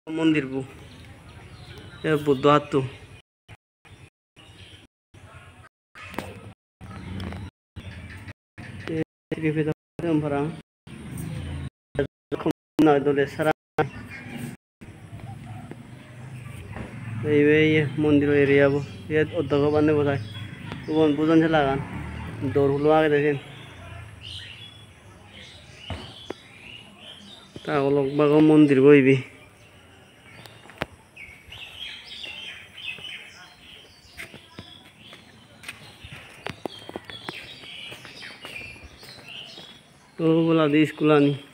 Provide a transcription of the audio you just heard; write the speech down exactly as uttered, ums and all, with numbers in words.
मंदिर बु बुद्ध हाथ मंदिर एरिया बो ये उद्योग बने बोधाय गुबुन बुजन लागान दौर हुलो आगे देखें तागलग बागो मंदिर बो तो बोला दी स्कूल आनी